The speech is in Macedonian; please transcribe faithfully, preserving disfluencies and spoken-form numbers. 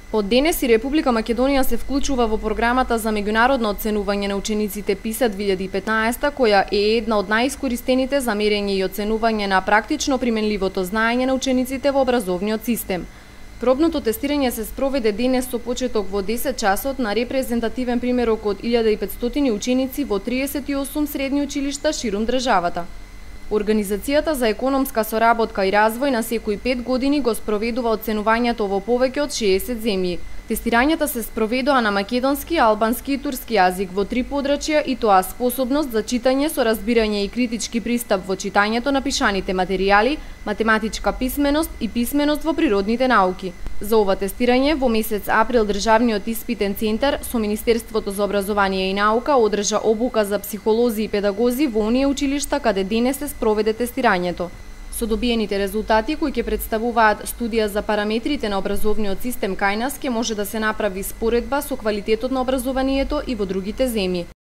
Од денес и Република Македонија се вклучува во програмата за меѓународно оценување на учениците ПИСА две илјади и петнаесета, која е една од најискористените за мерење и оценување на практично применливото знаење на учениците во образовниот систем. Пробното тестирање се спроведе денес со почеток во десет часот на репрезентативен примерок од илјада и петстотини ученици во триесет и осум средни училишта ширум државата. Организацијата за економска соработка и развој на секои пет години го спроведува оценувањето во повеќе од шеесет земји. Тестирањата се спроведоа на македонски, албански и турски јазик во три подрачја, и тоа способност за читање со разбирање и критички пристап во читањето на пишаните материјали, математичка писменост и писменост во природните науки. За ова тестирање во месец април Државниот испитен центар со Министерството за образование и наука одржа обука за психолози и педагози во оние училишта каде денес се спроведе тестирањето. Со добиените резултати, кои ќе представуваат студија за параметрите на образовниот систем кај нас, ќе може да се направи споредба со квалитетот на образованието и во другите земји.